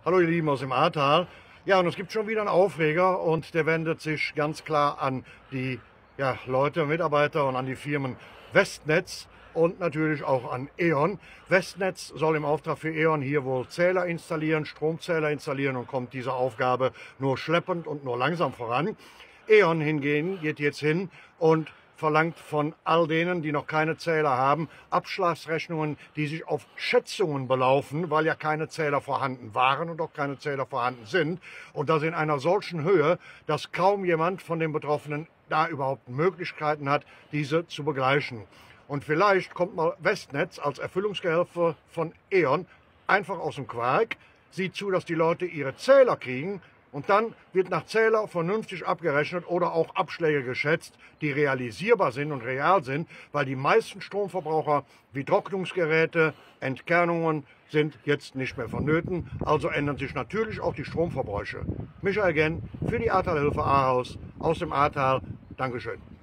Hallo ihr Lieben aus dem Ahrtal. Ja, und es gibt schon wieder einen Aufreger und der wendet sich ganz klar an die Leute, Mitarbeiter und an die Firmen Westnetz und natürlich auch an E.ON. Westnetz soll im Auftrag für E.ON hier wohl Zähler installieren, Stromzähler installieren und kommt dieser Aufgabe nur schleppend und nur langsam voran. E.ON hingegen geht jetzt hin und verlangt von all denen, die noch keine Zähler haben, Abschlagsrechnungen, die sich auf Schätzungen belaufen, weil ja keine Zähler vorhanden waren und auch keine Zähler vorhanden sind. Und das in einer solchen Höhe, dass kaum jemand von den Betroffenen da überhaupt Möglichkeiten hat, diese zu begleichen. Und vielleicht kommt mal Westnetz als Erfüllungsgehilfe von E.ON einfach aus dem Quark, sieht zu, dass die Leute ihre Zähler kriegen, und dann wird nach Zähler vernünftig abgerechnet oder auch Abschläge geschätzt, die realisierbar sind und real sind, weil die meisten Stromverbraucher wie Trocknungsgeräte, Entkernungen sind jetzt nicht mehr vonnöten. Also ändern sich natürlich auch die Stromverbräuche. Michael Genn für die Ahrtal Hilfe Ahaus aus dem Ahrtal. Dankeschön.